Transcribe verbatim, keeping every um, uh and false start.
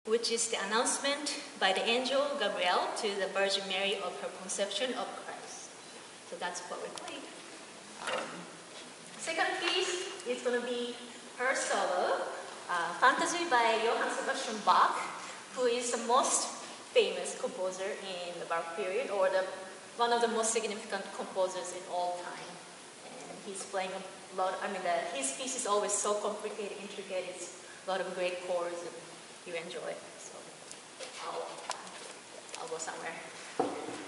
which is the announcement by the angel Gabriel to the Virgin Mary of her conception of Christ. So that's what we played. Um, second piece is going to be her solo, uh, Fantasy by Johann Sebastian Bach, who is the most famous composer in the Baroque period, or the, one of the most significant composers in all time. And he's playing a lot, I mean, the, his piece is always so complicated, intricate, it's a lot of great chords, and you enjoy it. So I'll, I'll go somewhere.